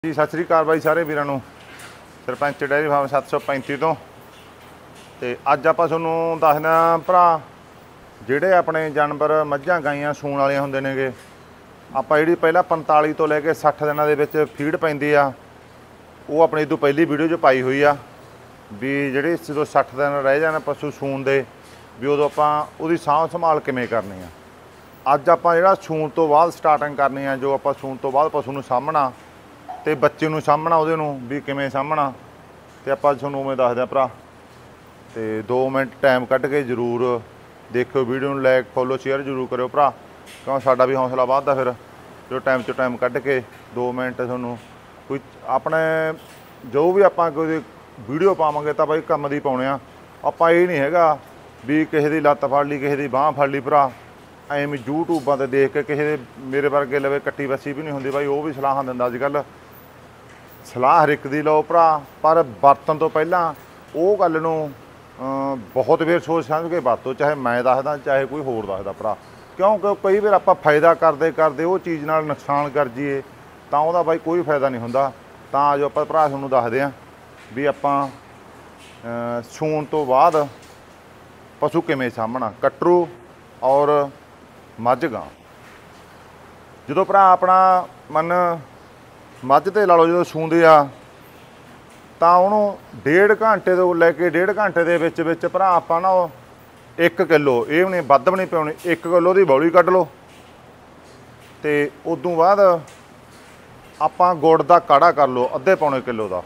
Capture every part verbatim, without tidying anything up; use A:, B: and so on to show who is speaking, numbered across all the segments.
A: जी सत श्री अकाल बाई सारे वीरां नूं सरपंच डेयरी फार्म सत्त सौ पैंती तो ते अज आपां तुहानूं दसदे भरा जिहड़े अपने जानवर मੱਝਾਂ गाइयां सूण वालियां हुंदे नेगे आपां जिहड़ी पहिलां पैंताली तो लैके सठ दिनां दे विच फीड पैंदी आ ਉਹ अपनी इदों पहली वीडियो 'ਚ पाई हुई आ भी ਜਿਹੜੇ ਜਦੋਂ सठ दिन रह जाण पशु सूण दे भी उदों आपां ਉਹਦੀ ਸਾਂਭ ਸੰਭਾਲ ਕਿਵੇਂ ਕਰਨੀ ਆ। ਅੱਜ ਆਪਾਂ ਜਿਹੜਾ सूण ਤੋਂ ਬਾਅਦ ਸਟਾਰਟਿੰਗ ਕਰਨੀ ਆ ਜੋ ਆਪਾਂ सूण ਤੋਂ ਬਾਅਦ ਪਸ਼ੂ ਨੂੰ ਸਾਂਭਣਾ ਤੇ ਬੱਚੇ ਨੂੰ ਸਾਂਭਣਾ ਉਹਦੇ ਨੂੰ ਵੀ ਕਿਵੇਂ ਸਾਂਭਣਾ ਤੇ ਆਪਾਂ ਤੁਹਾਨੂੰ ਉਵੇਂ ਦੱਸਦੇ ਆ ਭਰਾ ਤੇ दो ਮਿੰਟ ਟਾਈਮ ਕੱਢ ਕੇ ਜ਼ਰੂਰ ਦੇਖਿਓ ਵੀਡੀਓ ਨੂੰ ਲਾਈਕ ਫੋਲੋ ਸ਼ੇਅਰ ਜ਼ਰੂਰ ਕਰਿਓ ਭਰਾ ਕਿਉਂ ਸਾਡਾ ਵੀ ਹੌਸਲਾ ਵੱਧਦਾ ਫਿਰ ਜੋ ਟਾਈਮ ਤੋਂ ਟਾਈਮ ਕੱਢ ਕੇ दो ਮਿੰਟ ਤੁਹਾਨੂੰ ਕੋਈ ਆਪਣੇ ਜੋ ਵੀ ਆਪਾਂ ਕੋਈ ਵੀਡੀਓ ਪਾਵਾਂਗੇ ਤਾਂ ਬਾਈ ਕੰਮ ਦੀ ਪਾਉਣੇ ਆ ਆਪਾਂ ਇਹ ਨਹੀਂ ਹੈਗਾ ਵੀ ਕਿਸੇ ਦੀ ਲੱਤ ਫੜ ਲਈ ਕਿਸੇ ਦੀ ਬਾਂਹ ਫੜ ਲਈ ਭਰਾ ਐਵੇਂ ਯੂਟਿਊਬਾਂ ਤੇ ਦੇਖ ਕੇ ਕਿਸੇ ਦੇ ਮੇਰੇ ਵਰਗੇ ਲਵੇ ਕੱਟੀ ਬੱਸੀ ਵੀ ਨਹੀਂ ਹੁੰਦੀ ਬਾਈ ਉਹ ਵੀ ਸਲਾਹਾਂ ਦਿੰਦਾ ਅੱਜ ਕੱਲ੍ਹ ਸਲਾਹ ਹਰ ਇੱਕ ਦੀ ਲਓ ਭਰਾ ਪਰ ਵਰਤਣ ਤੋਂ ਪਹਿਲਾਂ ਉਹ ਗੱਲ ਨੂੰ ਬਹੁਤ ਵਾਰ ਸੋਚ ਸਮਝ ਕੇ ਵਰਤੋ ਚਾਹੇ ਮੈਂ ਦੱਸਦਾ ਚਾਹੇ ਕੋਈ ਹੋਰ ਦੱਸਦਾ ਭਰਾ ਕਿਉਂਕਿ ਕਈ ਵਾਰ ਆਪਾਂ ਫਾਇਦਾ ਕਰਦੇ ਕਰਦੇ ਉਹ ਚੀਜ਼ ਨਾਲ ਨੁਕਸਾਨ ਕਰ ਜਾਈਏ ਤਾਂ ਉਹਦਾ ਬਾਈ ਕੋਈ ਫਾਇਦਾ ਨਹੀਂ ਹੁੰਦਾ। ਤਾਂ ਜੋ ਆਪਾਂ ਭਰਾ ਤੁਹਾਨੂੰ ਦੱਸਦੇ ਹਾਂ ਵੀ ਆਪਾਂ ਸੂਣ ਤੋਂ ਬਾਅਦ ਪਸ਼ੂ ਕਿਵੇਂ ਸਾਂਭਣਾ ਕਟਰੂ ਔਰ ਮੱਝ ਗਾਂ ਜਦੋਂ ਭਰਾ ਆਪਣਾ ਮਨ ਮੱਝ ਤੇ ਲਾ ਲਓ ਜਦੋਂ ਸੂੰਦੇ ਆ ਤਾਂ ਉਹਨੂੰ डेढ़ ਘੰਟੇ ਤੋਂ ਲੈ ਕੇ डेढ़ ਘੰਟੇ ਦੇ ਵਿੱਚ ਵਿੱਚ ਭਰਾ ਆਪਾਂ ਨਾ ਇੱਕ ਕਿਲੋ ਇਹ ਵੀ ਨਹੀਂ ਵੱਧ ਵੀ ਨਹੀਂ ਪਿਆਉਣੀ ਇੱਕ ਕਿਲੋ ਦੀ ਬੌਲੀ ਕੱਢ ਲਓ ਤੇ ਉਦੋਂ ਬਾਅਦ ਆਪਾਂ ਗੁੜ ਦਾ ਕਾੜਾ ਕਰ ਲਓ ਅੱਧੇ ਪੌਣੇ ਕਿਲੋ ਦਾ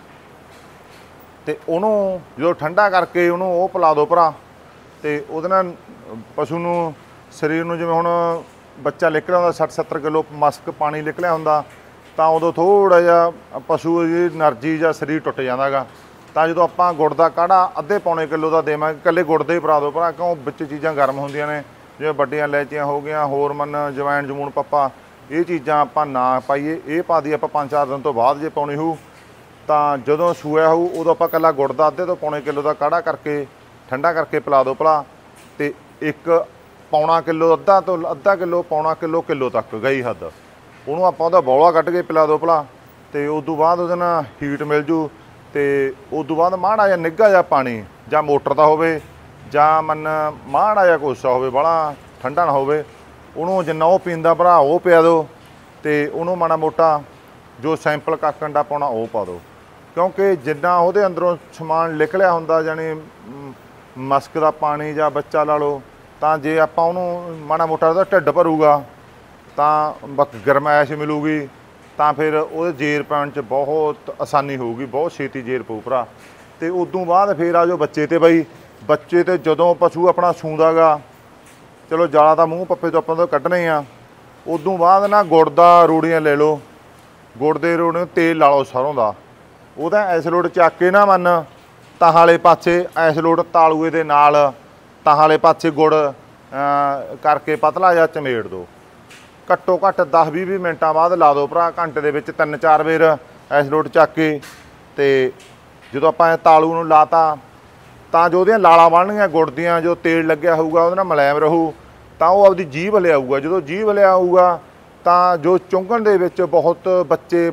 A: ਤੇ ਉਹਨੂੰ ਜਦੋਂ ਠੰਡਾ ਕਰਕੇ ਉਹਨੂੰ ਉਹ ਪਿਲਾ ਦਿਓ ਭਰਾ ਤੇ ਉਹਦੇ ਨਾਲ ਪਸ਼ੂ ਨੂੰ ਸਰੀਰ ਨੂੰ ਜਿਵੇਂ ਹੁਣ ਬੱਚਾ ਨਿਕਲਿਆ ਹੁੰਦਾ ਸੱਠ ਸੱਤਰ ਕਿਲੋ ਮਸਕ ਪਾਣੀ ਨਿਕਲਿਆ ਹੁੰਦਾ ਤਾਂ ਉਦੋਂ ਥੋੜ੍ਹਾ ਜਿਹਾ ਪਸ਼ੂ ਦੀ એનર્ਜੀ ਜਾਂ ਸਰੀਰ ਟੁੱਟ ਜਾਂਦਾ ਗਾ ਤਾਂ ਜਦੋਂ ਆਪਾਂ ਗੁੜ ਦਾ ਕਾੜਾ ਅੱਧੇ ਪੌਣੇ ਕਿਲੋ ਦਾ ਦੇਵਾਂਗੇ ਇਕੱਲੇ ਗੁੜ ਦੇ ਹੀ ਪਿਲਾ ਦਿਓ ਭਰਾ ਕਿਉਂ ਵਿੱਚ ਚੀਜ਼ਾਂ ਗਰਮ ਹੁੰਦੀਆਂ ਨੇ ਜਿਵੇਂ ਵੱਡੀਆਂ ਇਲਾਇਚੀਆਂ ਹੋ ਗਈਆਂ ਹੋਰ ਮਨ ਜਵੈਣ ਜਮੂਣ ਪੱਪਾ ਇਹ ਚੀਜ਼ਾਂ ਆਪਾਂ ਨਾ ਪਾਈਏ ਇਹ ਪਾ ਦੀ ਆਪਾਂ ਪੰਜ ਚਾਰ ਦਿਨ ਤੋਂ ਬਾਅਦ ਜੇ ਪਾਉਣੀ ਹੋਊ ਤਾਂ ਜਦੋਂ ਸੂਇਆ ਹੋਊ ਉਦੋਂ ਆਪਾਂ ਇਕੱਲਾ ਗੁੜ ਦਾ ਅੱਧੇ ਤੋਂ ਪੌਣੇ ਕਿਲੋ ਦਾ ਕਾੜਾ ਕਰਕੇ ਠੰਡਾ ਕਰਕੇ ਪਿਲਾ ਦਿਓ ਭਲਾ ਤੇ ਇੱਕ ਪੌਣਾ ਕਿਲੋ ਅੱਧਾ ਤੋਂ ਅੱਧਾ ਕਿਲੋ ਪੌਣਾ ਕਿਲੋ ਕਿਲੋ ਤੱਕ ਗਈ ਹੱਦ ਉਹਨੂੰ ਆਪਾਂ ਉਹਦਾ ਬੌਲਾ ਕੱਢ ਕੇ ਪਿਲਾ ਦਿਓ ਭਲਾ ਤੇ ਉਸ ਤੋਂ ਬਾਅਦ ਉਹਦੇ ਨਾਲ ਹੀਟ ਮਿਲ ਜੂ ਤੇ ਉਸ ਤੋਂ ਬਾਅਦ ਮਾੜਾ ਜਿਹਾ ਨਿੱਘਾ ਜਿਹਾ ਪਾਣੀ ਜਾਂ ਮੋਟਰ ਦਾ ਹੋਵੇ ਜਾਂ ਮਨ ਮਾੜਾ ਜਿਹਾ ਕੋਸਾ ਹੋਵੇ ਬਾਹਲਾ ਠੰਡਾ ਨਾ ਹੋਵੇ ਉਹਨੂੰ ਜਿੰਨਾ ਉਹ ਪੀਂਦਾ ਭਰਾ ਉਹ ਪਿਆ ਦਿਓ ਤੇ ਉਹਨੂੰ ਮਾੜਾ ਮੋਟਾ ਜੋ ਸੈਂਪਲ ਕਾਕਣ ਦਾ ਪਾਉਣਾ ਉਹ ਪਾ ਦਿਓ ਕਿਉਂਕਿ ਜਿੰਨਾ ਉਹਦੇ ਅੰਦਰੋਂ ਸਮਾਨ ਨਿਕਲਿਆ ਹੁੰਦਾ ਜਾਣੀ ਮਸਕ ਦਾ ਪਾਣੀ ਜਾਂ ਬੱਚਾ ਲਾ ਲਓ ਤਾਂ ਜੇ ਆਪਾਂ ਉਹਨੂੰ ਮਾੜਾ ਮੋਟਾ ਉਹਦਾ ਢਿੱਡ ਭਰੂਗਾ ਤਾਂ ਬਕ ਗਰਮੈਸ਼ ਮਿਲੂਗੀ ਤਾਂ ਫਿਰ ਉਹਦੇ ਜੇਰ ਪੈਣ 'ਚ ਬਹੁਤ ਆਸਾਨੀ ਹੋਊਗੀ ਬਹੁਤ ਛੇਤੀ ਜੇਰ ਪਊ ਭਰਾ ਤੇ ਉਦੋਂ ਬਾਅਦ ਫਿਰ ਆ ਜੋ ਬੱਚੇ ਤੇ ਬਾਈ ਬੱਚੇ ਤੇ ਜਦੋਂ ਪਸ਼ੂ ਆਪਣਾ ਸੂੰਦਾ ਗਾ ਚਲੋ ਜਾਲਾ ਤਾਂ ਮੂੰਹ ਪੱਪੇ ਤੋਂ ਆਪਾਂ ਤੋਂ ਕੱਢਣੇ ਆ ਉਦੋਂ ਬਾਅਦ ਨਾ ਗੁੜ ਦਾ ਰੂੜੀਆਂ ਲੈ ਲਓ ਗੁੜ ਦੇ ਰੂੜੇ ਨੂੰ ਤੇਲ ਲਾ ਲਓ ਸਰੋਂ ਦਾ ਉਹਦਾ ਐਸਲੋਡ ਚੱਕ ਕੇ ਨਾ ਮੰਨ ਤਾਹਾਂ ਵਾਲੇ ਪਾਸੇ ਐਸਲੋਡ ਤਾਲੂਏ ਦੇ ਨਾਲ ਤਾਹਾਂ ਵਾਲੇ ਪਾਸੇ ਗੁੜ ਕਰਕੇ ਪਤਲਾ ਜਿਹਾ ਚਮੇੜ ਦਿਓ ਘੱਟੋ ਘੱਟ ਦਸ ਵੀਹ ਵੀਹ ਮਿੰਟਾਂ ਬਾਅਦ ਲਾ ਦਿਓ ਭਰਾ ਘੰਟੇ ਦੇ ਵਿੱਚ ਤਿੰਨ ਚਾਰ ਵਾਰ ਐਸਲੋਡ ਚੱਕ ਕੇ ਤੇ ਜਦੋਂ ਆਪਾਂ ਤਾਲੂ ਨੂੰ ਲਾਤਾ ਤਾਂ ਜੋ ਉਹਦੀਆਂ ਲਾਲਾਂ ਬਣਨਗੀਆਂ ਗੁੜ ਦੀਆਂ ਜੋ ਤੇਲ ਲੱਗਿਆ ਹੋਊਗਾ ਉਹਦੇ ਨਾਲ ਮੁਲਾਇਮ ਰਹੂ ਤਾਂ ਉਹ ਆਪਦੀ ਜੀਭ ਲਿਆਊਗਾ ਜਦੋਂ ਜੀਭ ਲਿਆਊਗਾ ਤਾਂ ਜੋ ਚੁੰਘਣ ਦੇ ਵਿੱਚ ਬਹੁਤ ਬੱਚੇ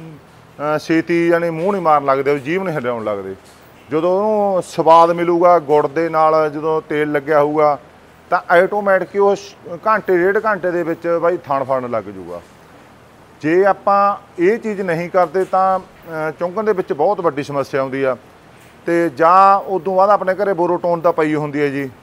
A: ਛੇਤੀ ਯਾਨੀ ਮੂੰਹ ਨਹੀਂ ਮਾਰਨ ਲੱਗਦੇ ਜੀਭ ਨਹੀਂ ਹਿਲਾਉਣ ਲੱਗਦੇ ਜਦੋਂ ਉਹਨੂੰ ਸਵਾਦ ਮਿਲੂਗਾ ਗੁੜ ਦੇ ਨਾਲ ਜਦੋਂ ਤੇਲ ਲੱਗਿਆ ਹੋਊਗਾ ਤਾਂ ਆਟੋਮੈਟਿਕ ਉਹ ਘੰਟੇ ਡੇਢ ਘੰਟੇ ਦੇ ਵਿੱਚ ਬਾਈ ਥਣ ਫੜਨ ਲੱਗ ਜੂਗਾ। ਜੇ ਆਪਾਂ ਇਹ ਚੀਜ਼ ਨਹੀਂ ਕਰਦੇ ਤਾਂ ਚੁੰਘਣ ਦੇ ਵਿੱਚ ਬਹੁਤ ਵੱਡੀ ਸਮੱਸਿਆ ਆਉਂਦੀ ਆ ਤੇ ਜਾਂ ਉਦੋਂ ਬਾਅਦ ਆਪਣੇ ਘਰੇ ਬੋਰੋਟੋਨ ਤਾਂ ਪਈ ਹੁੰਦੀ ਹੈ ਜੀ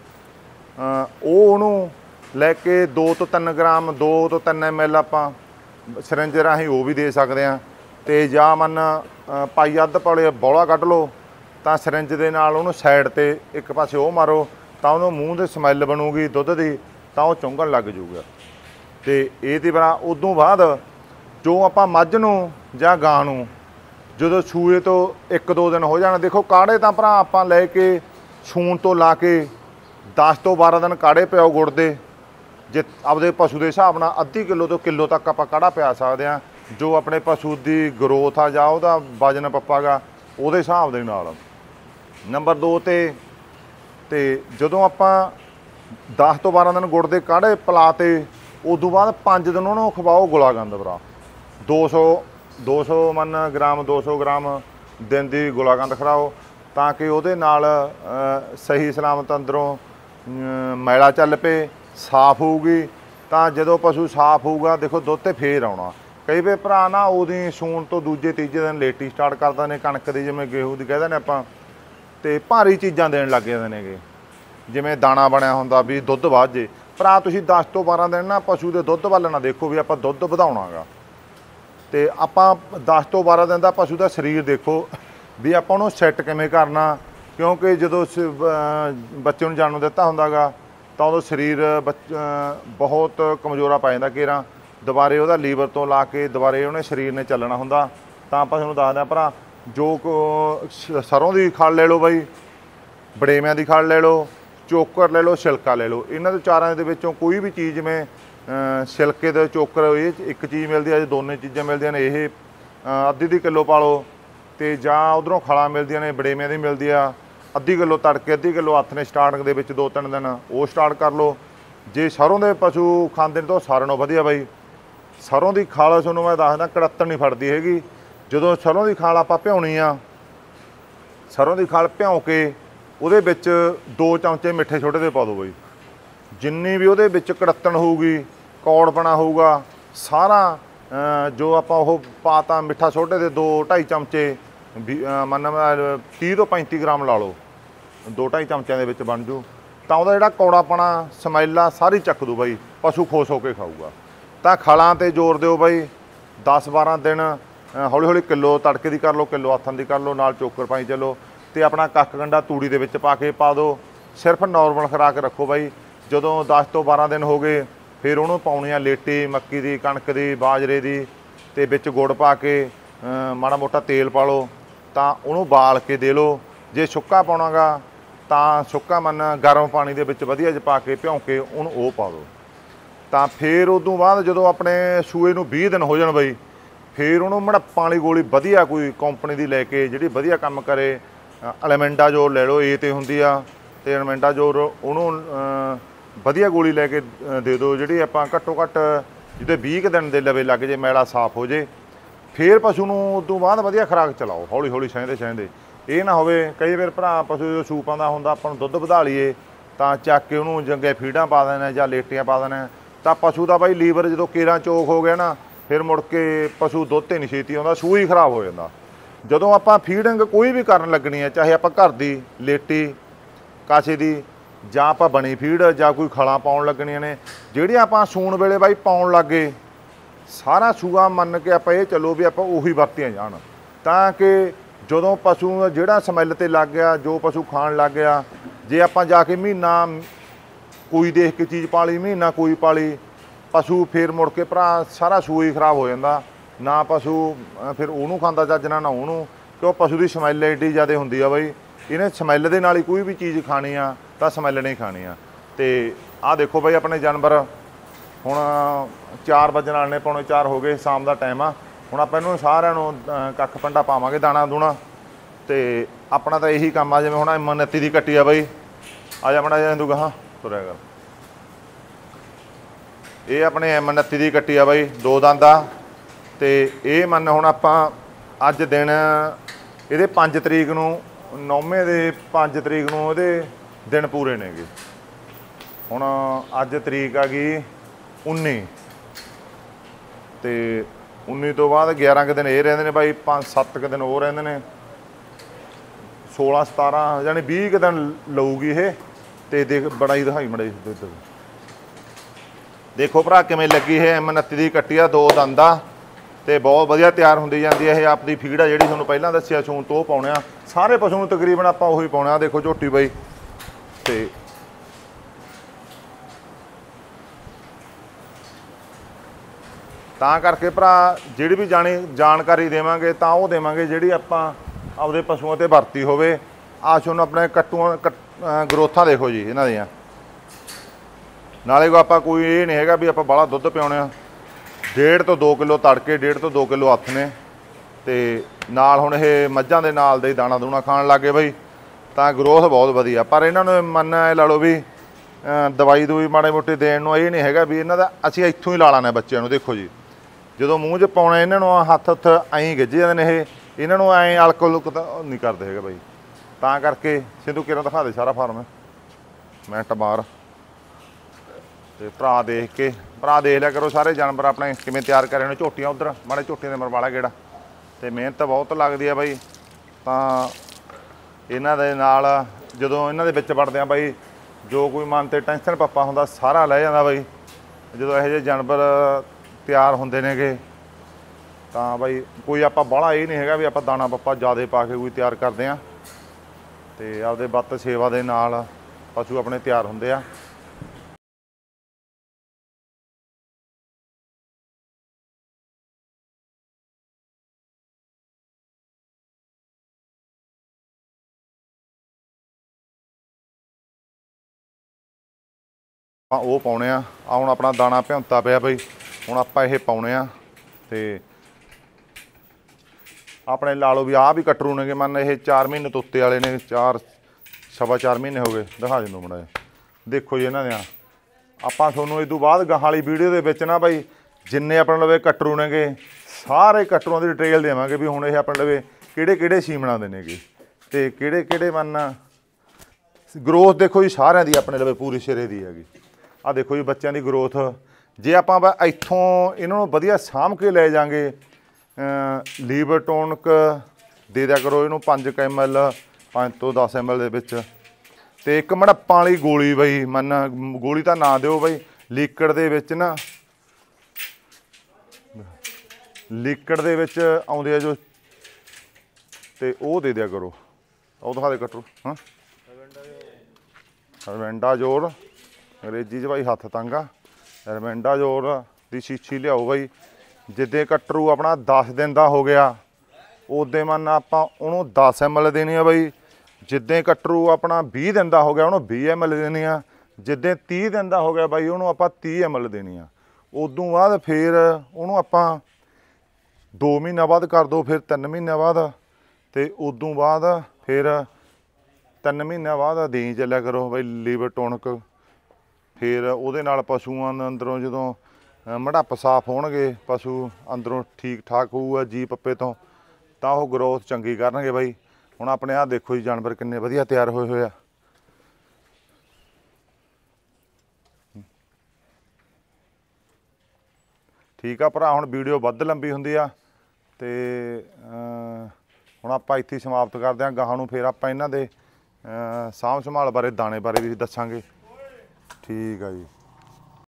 A: ਉਹ ਉਹਨੂੰ ਲੈ ਕੇ ਦੋ ਤੋਂ ਤਿੰਨ ਗ੍ਰਾਮ ਦੋ ਤੋਂ ਤਿੰਨ ਐਮ ਐਲ ਆਪਾਂ ਸਿਰੰਜ ਰਾਹੀਂ ਉਹ ਵੀ ਦੇ ਸਕਦੇ ਹਾਂ ਤੇ ਜਾਂ ਮੰਨ ਪਾਈ ਅੱਧ ਪੌਲੇ ਬੌਲਾ ਕੱਢ ਲਓ ਤਾਂ ਸਿਰੰਜ ਦੇ ਨਾਲ ਉਹਨੂੰ ਸਾਈਡ ਤੇ ਇੱਕ ਪਾਸੇ ਉਹ ਮਾਰੋ ਤਾਂ ਉਹਨੂੰ ਮੂੰਹ ਦੇ ਸਮੈਲ ਬਣੂਗੀ ਦੁੱਧ ਦੀ ਤਾਂ ਉਹ ਚੁੰਘਣ ਲੱਗ ਜੂਗਾ ਤੇ ਇਹ ਤੇ ਬਣਾ ਉਦੋਂ ਬਾਅਦ ਜੋ ਆਪਾਂ ਮੱਝ ਨੂੰ ਜਾਂ ਗਾਂ ਨੂੰ ਜਦੋਂ ਸੂਏ ਤੋਂ ਇੱਕ ਦੋ ਦਿਨ ਹੋ ਜਾਣਾ ਦੇਖੋ ਕਾੜੇ ਤਾਂ ਭਰਾ ਆਪਾਂ ਲੈ ਕੇ ਸੂਣ ਤੋਂ ਲਾ ਕੇ ਦਸ ਤੋਂ ਬਾਰਾਂ ਦਿਨ ਕਾੜੇ ਪਿਆਓ ਗੁੜ ਦੇ ਜੇ ਆਪਦੇ ਪਸ਼ੂ ਦੇ ਹਿਸਾਬ ਨਾਲ ਅੱਧੀ ਕਿਲੋ ਤੋਂ ਕਿਲੋ ਤੱਕ ਆਪਾਂ ਕਾੜਾ ਪਿਆ ਸਕਦੇ ਹਾਂ ਜੋ ਆਪਣੇ ਪਸ਼ੂ ਦੀ ਗਰੋਥ ਆ ਜਾਂ ਉਹਦਾ ਵਜਨ ਪੱਪਾਗਾ ਉਹਦੇ ਹਿਸਾਬ ਦੇ ਨਾਲ ਨੰਬਰ ਦੋ ਤੇ ਤੇ ਜਦੋਂ ਆਪਾਂ ਦਸ ਤੋਂ ਬਾਰਾਂ ਦਿਨ ਗੁੜ ਦੇ ਕਾੜੇ ਪਿਲਾ ਤੇ ਉਦੋਂ ਬਾਅਦ ਪੰਜ ਦਿਨ ਉਹਨੂੰ ਖਵਾਓ ਗੁਲਾਗੰਦ ਭਰਾ दो सौ दो सौ मन ग्राम दो सौ ग्राम दिन की गुलाकंद खिलाओ ताकि ਉਹਦੇ ਨਾਲ सही सलामत अंदरों मैला चल पे साफ होगी। ਤਾਂ ਜਦੋਂ ਪਸ਼ੂ ਸਾਫ਼ ਹੋਊਗਾ ਦੇਖੋ ਦੁੱਧ ਤੇ ਫੇਰ ਆਉਣਾ। ਕਈ ਵੇ ਭਰਾ ਨਾ ਉਹਦੀ ਸੂਣ ਤੋਂ ਦੂਜੇ ਤੀਜੇ ਦਿਨ ਲੇਟੀ ਸਟਾਰਟ ਕਰਦਾ ਨੇ ਕਣਕ ਦੀ, ਜਿਵੇਂ ਗੇਹੂੰ ਦੀ ਕਹਿੰਦੇ ਨੇ ਆਪਾਂ, ਤੇ ਭਾਰੀ ਚੀਜ਼ਾਂ ਦੇਣ ਲੱਗ ਜਾਂਦੇ ਨੇਗੇ, ਜਿਵੇਂ ਦਾਣਾ ਬਣਿਆ ਹੁੰਦਾ ਵੀ ਦੁੱਧ ਵੱਧ ਜੇ। ਭਰਾ ਤੁਸੀਂ ਦਸ ਤੋਂ ਬਾਰਾਂ ਦਿਨ ਨਾ ਪਸ਼ੂ ਦੇ ਦੁੱਧ ਵੱਲ ਨਾ ਦੇਖੋ ਵੀ ਆਪਾਂ ਦੁੱਧ ਵਧਾਉਣਾਗਾ, ਤੇ ਆਪਾਂ ਦਸ ਤੋਂ ਬਾਰਾਂ ਦਿਨ ਦਾ ਪਸ਼ੂ ਦਾ ਸਰੀਰ ਦੇਖੋ ਵੀ ਆਪਾਂ ਉਹਨੂੰ ਸੈੱਟ ਕਿਵੇਂ ਕਰਨਾ। ਕਿਉਂਕਿ ਜਦੋਂ ਬੱਚੇ ਨੂੰ ਜਨਮ ਦਿੱਤਾ ਹੁੰਦਾਗਾ ਤਾਂ ਉਦੋਂ ਸਰੀਰ ਬਹੁਤ ਕਮਜ਼ੋਰਾ ਪੈ ਜਾਂਦਾ, ਘੇਰਾ ਦੁਬਾਰੇ ਉਹਦਾ ਲੀਵਰ ਤੋਂ ਲਾ ਕੇ ਦੁਬਾਰੇ ਉਹਨੇ ਸਰੀਰ ਨੇ ਚੱਲਣਾ ਹੁੰਦਾ। ਤਾਂ ਆਪਾਂ ਤੁਹਾਨੂੰ ਦੱਸਦੇ ਹਾਂ ਭਰਾ, ਜੋ ਸਰੋਂ ਦੀ ਖਲ ਲੈ ਲਓ ਬਾਈ, ਬੜੇਵਿਆਂ ਦੀ ਖਲ ਲੈ ਲਓ, ਚੋਕਰ ਲੈ ਲਓ, ਛਿਲਕਾ ਲੈ ਲਓ। ਇਹਨਾਂ ਦੇ ਚਾਰਾਂ ਦੇ ਵਿੱਚੋਂ ਕੋਈ ਵੀ ਚੀਜ਼, ਜਿਵੇਂ ਛਿਲਕੇ ਦੇ ਚੋਕਰ ਇਹ ਇੱਕ ਚੀਜ਼ ਮਿਲਦੀ ਹੈ, ਦੋਨੇ ਚੀਜ਼ਾਂ ਮਿਲਦੀਆਂ ਨੇ, ਇਹ ਅੱਧੀ ਦੀ ਕਿਲੋ ਪਾ ਲਓ, ਤੇ ਜਾਂ ਉਧਰੋਂ ਖਲਾਂ ਮਿਲਦੀਆਂ ਨੇ, ਬੜੇਵਿਆਂ ਦੀ ਮਿਲਦੀ ਆ ਅੱਧੀ ਕਿਲੋ ਤੜਕੇ, ਅੱਧੀ ਕਿਲੋ ਹੱਥ ਨੇ ਸਟਾਰਟਿੰਗ ਦੇ ਵਿੱਚ ਦੋ ਤਿੰਨ ਦਿਨ ਉਹ ਸਟਾਰਟ ਕਰ ਲਓ। ਜੇ ਸਰੋਂ ਦੇ ਪਸ਼ੂ ਖਾਂਦੇ ਨੇ ਤਾਂ ਸਾਰਿਆਂ ਨਾਲੋਂ ਵਧੀਆ ਬਾਈ ਸਰੋਂ ਦੀ ਖਾਲ। ਤੁਹਾਨੂੰ ਮੈਂ ਦੱਸਦਾ ਕੜੱਤਣ ਨਹੀਂ ਫੜਦੀ ਹੈਗੀ। ਜਦੋਂ ਸਰੋਂ ਦੀ ਖਾਲ ਆਪਾਂ ਭਿਉਣੀ ਆ, ਸਰੋਂ ਦੀ ਖਾਲ ਭਿਉਂ ਕੇ ਉਹਦੇ ਵਿੱਚ ਦੋ ਚਮਚੇ ਮਿੱਠੇ ਛੋਟੇ ਦੇ ਪਾ ਦਿਓ ਬਾਈ। ਜਿੰਨੀ ਵੀ ਉਹਦੇ ਵਿੱਚ ਕੜੱਤਣ ਹੋਊਗੀ, ਕੌੜਪਣਾ ਹੋਊਗਾ, ਸਾਰਾ ਜੋ ਆਪਾਂ ਉਹ ਪਾਤਾ ਮਿੱਠਾ ਛੋਟੇ ਦੇ ਦੋ ਢਾਈ ਚਮਚੇ ਵੀ ਮੰਨ ਤੀਹ ਤੋਂ ਪੈਂਤੀ ਗ੍ਰਾਮ ਲਾ ਲਓ, ਦੋ ਢਾਈ ਚਮਚਿਆਂ ਦੇ ਵਿੱਚ ਬਣ ਜੂ। ਤਾਂ ਉਹਦਾ ਜਿਹੜਾ ਕੌੜਾਪਣਾ ਸਮੈਲ ਆ ਸਾਰੀ ਚੱਕ ਦੂ ਬਾਈ, ਪਸ਼ੂ ਖੁਸ਼ ਹੋ ਕੇ ਖਾਊਗਾ। ਤਾਂ ਖਲਾਂ 'ਤੇ ਜ਼ੋਰ ਦਿਓ ਬਾਈ, ਦਸ ਬਾਰਾਂ ਦਿਨ ਹੌਲੀ ਹੌਲੀ ਕਿਲੋ ਤੜਕੇ ਦੀ ਕਰ ਲਓ, ਕਿਲੋ ਹੱਥਾਂ ਦੀ ਕਰ ਲਓ, ਨਾਲ ਚੋਕਰ ਪਾਈ ਚੱਲੋ, ਤੇ ਆਪਣਾ ਕੱਖ ਗੰਡਾ ਤੂੜੀ ਦੇ ਵਿੱਚ ਪਾ ਕੇ ਪਾ ਦਿਓ। ਸਿਰਫ ਨੋਰਮਲ ਖੁਰਾਕ ਰੱਖੋ ਬਾਈ। ਜਦੋਂ ਦਸ ਤੋਂ ਬਾਰਾਂ ਦਿਨ ਹੋ ਗਏ ਫਿਰ ਉਹਨੂੰ ਪਾਉਣੀ ਆ ਲੇਟੀ ਮੱਕੀ ਦੀ, ਕਣਕ ਦੀ, ਬਾਜਰੇ ਦੀ, ਤੇ ਵਿੱਚ ਗੁੜ ਪਾ ਕੇ ਮਾੜਾ ਮੋਟਾ ਤੇਲ ਪਾ ਲਓ, ਤਾਂ ਉਹਨੂੰ ਬਾਲ ਕੇ ਦੇ ਲਓ। ਜੇ ਸੁੱਕਾ ਪਾਉਣਾਗਾ ਤਾਂ ਸੁੱਕਾ ਮੰਨ ਗਰਮ ਪਾਣੀ ਦੇ ਵਿੱਚ ਵਧੀਆ ਜਿਹਾ ਪਾ ਕੇ ਭਿਉਂ ਕੇ ਉਹਨੂੰ ਉਹ ਪਾ ਦਿਓ। ਤਾਂ ਫਿਰ ਉਦੋਂ ਬਾਅਦ ਜਦੋਂ ਆਪਣੇ ਸੂਏ ਨੂੰ ਵੀਹ ਦਿਨ ਹੋ ਜਾਣ ਬਈ, ਫਿਰ ਉਹਨੂੰ ਮੜੱਪਾਂ ਵਾਲੀ ਗੋਲੀ ਵਧੀਆ ਕੋਈ ਕੰਪਨੀ ਦੀ ਲੈ ਕੇ ਜਿਹੜੀ ਵਧੀਆ ਕੰਮ ਕਰੇ, ਐਲਮੈਂਡਾਜ਼ੋਲ ਲੈ ਲਓ, ਏ 'ਤੇ ਹੁੰਦੀ ਆ, ਤੇ ਐਲਮੈਂਡਾਜ਼ੋਲ ਉਹਨੂੰ ਵਧੀਆ ਗੋਲੀ ਲੈ ਕੇ ਦੇ ਦਿਓ, ਜਿਹੜੀ ਆਪਾਂ ਘੱਟੋ ਘੱਟ ਜਿਹਦੇ ਵੀਹ ਕੁ ਦਿਨ ਦੇ ਲਵੇ ਲੱਗ ਜੇ, ਮੈਲਾ ਸਾਫ਼ ਹੋ ਜੇ। ਫਿਰ ਪਸ਼ੂ ਨੂੰ ਉਦੋਂ ਬਾਅਦ ਵਧੀਆ ਖੁਰਾਕ ਚਲਾਓ, ਹੌਲੀ ਹੌਲੀ ਸਹਿੰਦੇ ਸਹਿੰਦੇ। ਇਹ ਨਾ ਹੋਵੇ ਕਈ ਵਾਰ ਭਰਾ ਪਸ਼ੂ ਜੋ ਸੂਪਾਂ ਦਾ ਹੁੰਦਾ, ਆਪਾਂ ਨੂੰ ਦੁੱਧ ਵਧਾ ਲਈਏ ਤਾਂ ਚੱਕ ਕੇ ਉਹਨੂੰ ਜੰਗੇ ਫੀਡਾਂ ਪਾ ਦੇਣਾ ਜਾਂ ਲੇਟੀਆਂ ਪਾ ਦੇਣਾ, ਤਾਂ ਪਸ਼ੂ ਦਾ ਬਾਈ ਲੀਵਰ ਜਦੋਂ ਕੇਰਾਂ ਚੋਕ ਹੋ ਗਿਆ ਨਾ, ਫਿਰ ਮੁੜ ਕੇ ਪਸ਼ੂ ਦੁੱਧ 'ਤੇ ਨਹੀਂ ਛੇਤੀ ਆਉਂਦਾ, ਸੂਈ ਹੀ ਖਰਾਬ ਹੋ ਜਾਂਦਾ। ਜਦੋਂ ਆਪਾਂ ਫੀਡਿੰਗ ਕੋਈ ਵੀ ਕਰਨ ਲੱਗਣੀ ਹੈ, ਚਾਹੇ ਆਪਾਂ ਘਰ ਦੀ ਲੇਟੀ ਕਾਸੇ ਦੀ ਜਾਂ ਆਪਾਂ ਬਣੀ ਫੀਡ ਜਾਂ ਕੋਈ ਖਲਾਂ ਪਾਉਣ ਲੱਗਣੀਆਂ ਨੇ, ਜਿਹੜੀਆਂ ਆਪਾਂ ਸੂਣ ਵੇਲੇ ਬਾਈ ਪਾਉਣ ਲੱਗੇ, ਸਾਰਾ ਸੂਆ ਮੰਨ ਕੇ ਆਪਾਂ ਇਹ ਚੱਲੋ ਵੀ ਆਪਾਂ ਉਹੀ ਵਰਤੀਆਂ ਜਾਣ, ਤਾਂ ਕਿ ਜਦੋਂ ਪਸ਼ੂ ਜਿਹੜਾ ਸਮੈਲ 'ਤੇ ਲੱਗ ਗਿਆ, ਜੋ ਪਸ਼ੂ ਖਾਣ ਲੱਗ ਗਿਆ, ਜੇ ਆਪਾਂ ਜਾ ਕੇ ਮਹੀਨਾ ਕੋਈ ਦੇਖ ਕੇ ਚੀਜ਼ ਪਾ ਲਈ, ਮਹੀਨਾ ਕੋਈ ਪਾ ਲਈ, ਪਸ਼ੂ ਫਿਰ ਮੁੜ ਕੇ ਭਰਾ ਸਾਰਾ ਸੂਆ ਹੀ ਖਰਾਬ ਹੋ ਜਾਂਦਾ। ਨਾ ਪਸ਼ੂ ਫਿਰ ਉਹਨੂੰ ਖਾਂਦਾ ਚੱਜ ਨਾਲ, ਨਾ ਉਹਨੂੰ, ਕਿਉਂ ਪਸ਼ੂ ਦੀ ਸਮੈਲ ਐਡੀ ਜ਼ਿਆਦਾ ਹੁੰਦੀ ਆ ਬਾਈ। ਇਹਨੇ ਸਮੈਲ ਦੇ ਨਾਲ ਹੀ ਕੋਈ ਵੀ ਚੀਜ਼ ਖਾਣੀ ਆ ਤਾਂ ਸਮੈਲ ਨਹੀਂ ਖਾਣੀ ਆ। ਤੇ ਆਹ ਦੇਖੋ ਬਾਈ ਆਪਣੇ ਜਾਨਵਰ ਹੁਣ ਚਾਰ ਵੱਜਣ ਵਾਲੇ ਨੇ, ਪੌਣੇ ਚਾਰ ਹੋ ਗਏ, ਸ਼ਾਮ ਦਾ ਟਾਈਮ ਆ। ਹੁਣ ਆਪਾਂ ਇਹਨੂੰ ਸਾਰਿਆਂ ਨੂੰ ਕੱਖ ਪੰਡਾ ਪਾਵਾਂਗੇ, ਦਾਣਾ ਦੂਣਾ, ਤੇ ਆਪਣਾ ਤਾਂ ਇਹੀ ਕੰਮ ਆ। ਜਿਵੇਂ ਹੁਣ ਐਮ ਉਨੱਤੀ ਦੀ ਕੱਟੀ ਆ ਬਾਈ, ਆ ਜਾ ਬਣਾ ਜਾ ਦੂਗਾ, ਹਾਂ ਤੁਰਿਆ ਕਰ। ਇਹ ਆਪਣੇ ਐਮ ਉਨੱਤੀ ਦੀ ਕੱਟੀ ਆ ਬਾਈ, ਦੋ ਦੰਦ ਆ। ਤੇ ਇਹ ਮੰਨ ਹੁਣ ਆਪਾਂ ਅੱਜ ਦਿਨ ਇਹਦੇ ਪੰਜ ਤਰੀਕ ਨੂੰ, ਨੌਵੇਂ ਦੇ ਪੰਜ ਤਰੀਕ ਨੂੰ ਇਹਦੇ ਦਿਨ ਪੂਰੇ ਨੇਗੇ। ਹੁਣ ਅੱਜ ਤਰੀਕ ਆ ਗਈ ਉੱਨੀ, ਤੇ ਉੱਨੀ ਤੋਂ ਬਾਅਦ ਗਿਆਰਾਂ ਕੁ ਦਿਨ ਇਹ ਰਹਿੰਦੇ ਨੇ ਬਾਈ, ਪੰਜ ਸੱਤ ਕੁ ਦਿਨ ਉਹ ਰਹਿੰਦੇ ਨੇ, ਸੋਲਾਂ ਸਤਾਰਾਂ ਯਾਨੀ ਵੀਹ ਕੁ ਦਿਨ ਲਊਗੀ ਇਹ। ਤੇ ਦੇਖ ਬੜਾ ਹੀ ਦਿਖਾਈ ਮੜਾ ਦੁੱਧ ਦੇਖੋ ਭਰਾ ਕਿਵੇਂ ਲੱਗੀ ਇਹ ਐਮ ਉਨੱਤੀ ਦੀ ਕੱਟੀ ਆ, ਦੋ ਦੰਦ ਆ, ਤੇ ਬਹੁਤ ਵਧੀਆ ਤਿਆਰ ਹੁੰਦੀ ਜਾਂਦੀ ਹੈ ਇਹ। ਆਪਦੀ ਫੀਡ ਆ ਜਿਹੜੀ ਤੁਹਾਨੂੰ ਪਹਿਲਾਂ ਦੱਸਿਆ, ਸੂਣ ਤੋਂ ਉਹ ਪਾਉਣੇ ਆ ਸਾਰੇ ਪਸ਼ੂ ਨੂੰ, ਤਕਰੀਬਨ ਆਪਾਂ ਉਹੀ ਪਾਉਣੇ ਆ। ਦੇਖੋ ਝੋਟੀ ਬਾਈ, ਤੇ ਤਾਂ ਕਰਕੇ ਭਰਾ ਜਿਹੜੀ ਵੀ ਜਾਣੀ ਜਾਣਕਾਰੀ ਦੇਵਾਂਗੇ ਤਾਂ ਉਹ ਦੇਵਾਂਗੇ ਜਿਹੜੀ ਆਪਾਂ ਆਪਦੇ ਪਸ਼ੂਆਂ 'ਤੇ ਵਰਤੀ ਹੋਵੇ। ਆਹ ਤੁਹਾਨੂੰ ਆਪਣੇ ਕੱਟੂਆਂ ਗਰੋਥਾਂ ਦੇਖੋ ਜੀ ਇਹਨਾਂ ਦੀਆਂ, ਨਾਲੇ ਕੋ ਆਪਾਂ ਕੋਈ ਇਹ ਨਹੀਂ ਹੈਗਾ ਵੀ ਆਪਾਂ ਬਾਹਲਾ ਦੁੱਧ ਪਿਆਉਣੇ ਆ। ਡੇਢ ਤੋਂ ਦੋ ਕਿਲੋ ਤੜਕੇ, ਡੇਢ ਤੋਂ ਦੋ ਕਿਲੋ ਹੱਥ ਨੇ, ਤੇ ਨਾਲ ਹੁਣ ਇਹ ਮੱਝਾਂ ਦੇ ਨਾਲ ਦੇ ਦਾਣਾ ਦੂਣਾ ਖਾਣ ਲੱਗੇ ਬਈ, ਤਾਂ ਗਰੋਥ ਬਹੁਤ ਵਧੀਆ। ਪਰ ਇਹਨਾਂ ਨੂੰ ਮੰਨਣਾ ਇਹ ਲਾ ਲਓ ਵੀ ਦਵਾਈ ਦੂਈ ਮਾੜੇ ਮੋਟੇ ਦੇਣ ਨੂੰ ਇਹ ਨਹੀਂ ਹੈਗਾ ਵੀ ਇਹਨਾਂ ਦਾ ਅਸੀਂ ਇੱਥੋਂ ਹੀ ਲਾ ਲਾਣਾ ਬੱਚਿਆਂ ਨੂੰ। ਦੇਖੋ ਜੀ ਜਦੋਂ ਮੂੰਹ 'ਚ ਪਾਉਣਾ ਇਹਨਾਂ ਨੂੰ ਹੱਥ ਹੱਥ ਐਂ ਗਿੱਝ ਜਾਂਦੇ ਨੇ ਇਹ ਇਹਨਾਂ ਨੂੰ ਐਂ ਅਲਕ ਲੁਕ ਤਾਂ ਨਹੀਂ ਕਰਦੇ ਹੈਗੇ ਬਾਈ। ਤਾਂ ਕਰਕੇ ਸਿੰਧੂ ਕਿਰਾਂ ਦਿਖਾ ਦੇ ਸਾਰਾ ਫਾਰਮ ਮਿੰਟ ਮਾਰ ਤੇ ਭਰਾ ਦੇਖ ਕੇ ਭਰਾ ਦੇਖ ਲਿਆ ਕਰੋ ਸਾਰੇ ਜਾਨਵਰ ਆਪਣੇ ਕਿਵੇਂ ਤਿਆਰ ਕਰੇ ਨੇ। ਝੋਟੀਆਂ ਉਧਰ ਮਾੜੇ ਝੋਟੀਆਂ ਦੇ ਮਰਵਾਲਾ ਗੇੜਾ ਤੇ ਮਿਹਨਤ ਬਹੁਤ ਲੱਗਦੀ ਆ ਬਾਈ। ਤਾਂ ਇਹਨਾਂ ਦੇ ਨਾਲ ਜਦੋਂ ਇਹਨਾਂ ਦੇ ਵਿੱਚ ਵੜਦੇ ਆ ਬਾਈ ਜੋ ਕੋਈ ਮਨ ਤੇ ਟੈਨਸ਼ਨ ਪੱਪਾ ਹੁੰਦਾ ਸਾਰਾ ਲੈ ਜਾਂਦਾ ਬਾਈ। ਜਦੋਂ ਇਹੋ ਜਿਹੇ ਜਾਨਵਰ ਤਿਆਰ ਹੁੰਦੇ ਨੇਗੇ ਤਾਂ ਬਾਈ ਕੋਈ ਆਪਾਂ ਬਾਹਲਾ ਇਹ ਨਹੀਂ ਹੈਗਾ ਵੀ ਆਪਾਂ ਦਾਣਾ ਪੱਪਾ ਜ਼ਿਆਦਾ ਪਾ ਕੇ ਕੋਈ ਤਿਆਰ ਕਰਦੇ ਆ ਤੇ ਆਪਦੇ ਬੱਤ ਸੇਵਾ ਦੇ ਨਾਲ ਪਸ਼ੂ ਆਪਣੇ ਤਿਆਰ ਹੁੰਦੇ ਆ। ਉਹ ਪਾਉਣੇ ਆ ਆ ਹੁਣ ਆਪਣਾ ਦਾਣਾ ਭਿਉਂਤਾ ਪਿਆ ਬਈ ਹੁਣ ਆਪਾਂ ਇਹ ਪਾਉਣੇ ਆ ਤੇ ਆਪਣੇ ਲਾ ਲਓ ਵੀ ਆਹ ਵੀ ਕਟਰੂ ਨੇਗੇ ਮੰਨ ਇਹ ਚਾਰ ਮਹੀਨੇ ਤੋਂ ਉੱਤੇ ਵਾਲੇ ਨੇ ਚਾਰ ਸਵਾ ਚਾਰ ਮਹੀਨੇ ਹੋ ਗਏ। ਦਿਖਾ ਦਿੰਦਾ ਮੁੰਡਾ ਦੇਖੋ ਜੀ ਇਹਨਾਂ ਦੇ ਆਪਾਂ ਤੁਹਾਨੂੰ ਇਸ ਤੋਂ ਬਾਅਦ ਗਾਹਾਂ ਵਾਲੀ ਵੀਡੀਓ ਦੇ ਵਿੱਚ ਨਾ ਬਾਈ ਜਿੰਨੇ ਆਪਣੇ ਲਵੇ ਕਟਰੂ ਨੇਗੇ ਸਾਰੇ ਕਟਰੂਆਂ ਦੀ ਡਿਟੇਲ ਦੇਵਾਂਗੇ ਵੀ ਹੁਣ ਇਹ ਆਪਣੇ ਲਵੇ ਕਿਹੜੇ ਕਿਹੜੇ ਸੀਮਣਾ ਦੇ ਨੇਗੇ ਤੇ ਕਿਹੜੇ ਕਿਹੜੇ ਮੰਨ ਗਰੋਥ ਦੇਖੋ ਜੀ ਸਾਰਿਆਂ ਦੀ ਆਪਣੇ ਲਵੇ ਪੂਰੀ ਸਿਰੇ ਦੀ ਹੈਗੀ। ਆ ਦੇਖੋ ਜੀ ਬੱਚਿਆਂ ਦੀ ਗਰੋਥ ਜੇ ਆਪਾਂ ਇੱਥੋਂ ਇਹਨਾਂ ਨੂੰ ਵਧੀਆ ਸਾਂਭ ਕੇ ਲੈ ਜਾਾਂਗੇ ਲੀਵਰ ਟੋਨਕ ਦੇ ਦਿਆ ਕਰੋ ਇਹਨੂੰ ਪੰਜ ਕੁ ਐਮ ਐਲ ਪੰਜ ਤੋਂ ਦਸ ਐਮ ਐਲ ਦੇ ਵਿੱਚ ਤੇ ਇੱਕ ਮੜੱਪਾਂ ਵਾਲੀ ਗੋਲੀ ਬਈ ਮੰਨ ਗੋਲੀ ਤਾਂ ਨਾ ਦਿਓ ਬਈ ਲਿਕੜ ਦੇ ਵਿੱਚ ਨਾ ਲਿਕੜ ਦੇ ਵਿੱਚ ਆਉਂਦੇ ਆ ਜੋ ਤੇ ਉਹ ਦੇ ਦਿਆ ਕਰੋ। ਉਹ ਦਿਖਾ ਦੇ ਕਟਰੂ ਹਾਂ ਰਵੈਂਡਾ ਜੋਰ ਅੰਗਰੇਜ਼ੀ 'ਚ ਬਾਈ ਹੱਥ ਤੰਗ ਆ ਰਵੈਂਡਾ ਜੋਰ ਦੀ ਸ਼ੀਸ਼ੀ ਲਿਆਓ ਬਾਈ। ਜਿੱਦੇ ਕਟਰੂ ਆਪਣਾ ਦਸ ਦਿਨ ਦਾ ਹੋ ਗਿਆ ਉਦੇ ਮੰਨ ਆਪਾਂ ਉਹਨੂੰ ਦਸ ਐਮ ਐਲ ਦੇਣੀ ਆ ਬਾਈ। ਜਿੱਦੇ ਕਟਰੂ ਆਪਣਾ ਵੀਹ ਦਿਨ ਦਾ ਹੋ ਗਿਆ ਉਹਨੂੰ ਵੀਹ ਐਮ ਐਲ ਦੇਣੀ ਆ। ਜਿੱਦੇ ਤੀਹ ਦਿਨ ਦਾ ਹੋ ਗਿਆ ਬਾਈ ਉਹਨੂੰ ਆਪਾਂ ਤੀਹ ਐਮ ਐਲ ਦੇਣੀ ਆ। ਉਦੋਂ ਬਾਅਦ ਫਿਰ ਉਹਨੂੰ ਆਪਾਂ ਦੋ ਮਹੀਨਿਆਂ ਬਾਅਦ ਕਰ ਦਿਓ ਫਿਰ ਤਿੰਨ ਮਹੀਨਿਆਂ ਬਾਅਦ ਤੇ ਉਦੋਂ ਬਾਅਦ ਫਿਰ ਤਿੰਨ ਮਹੀਨਿਆਂ ਬਾਅਦ ਦੇਈ ਚੱਲਿਆ ਕਰੋ ਬਾਈ ਲੀਵਰ ਟੋਨਕ। ਫਿਰ ਉਹਦੇ ਨਾਲ ਪਸ਼ੂਆਂ ਦੇ ਅੰਦਰੋਂ ਜਦੋਂ ਮੜੱਪ ਸਾਫ਼ ਹੋਣਗੇ ਪਸ਼ੂ ਅੰਦਰੋਂ ਠੀਕ ਠਾਕ ਹੋਊਗਾ ਜੀ ਪੱਪੇ ਤੋਂ ਤਾਂ ਉਹ ਗਰੋਥ ਚੰਗੀ ਕਰਨਗੇ ਬਾਈ। ਹੁਣ ਆਪਣੇ ਆਹ ਦੇਖੋ ਜੀ ਜਾਨਵਰ ਕਿੰਨੇ ਵਧੀਆ ਤਿਆਰ ਹੋਏ ਹੋਏ ਆ। ਠੀਕ ਆ ਭਰਾ ਹੁਣ ਵੀਡੀਓ ਵੱਧ ਲੰਬੀ ਹੁੰਦੀ ਆ ਤੇ ਹੁਣ ਆਪਾਂ ਇੱਥੇ ਸਮਾਪਤ ਕਰਦੇ ਹਾਂ। ਗਾਹਾਂ ਨੂੰ ਫਿਰ ਆਪਾਂ ਇਹਨਾਂ ਦੇ ਸਾਂਭ ਸੰਭਾਲ ਬਾਰੇ ਦਾਣੇ ਬਾਰੇ ਵੀ ਦੱਸਾਂਗੇ। ਠੀਕ ਆ ਜੀ।